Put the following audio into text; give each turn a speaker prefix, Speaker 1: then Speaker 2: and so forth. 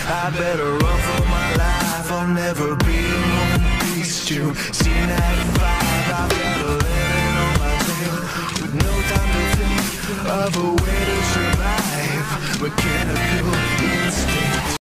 Speaker 1: I better run for my life, I'll never be one piece to C95. I've got a living on my tail, with no time to think of a way to survive. Mechanical instinct.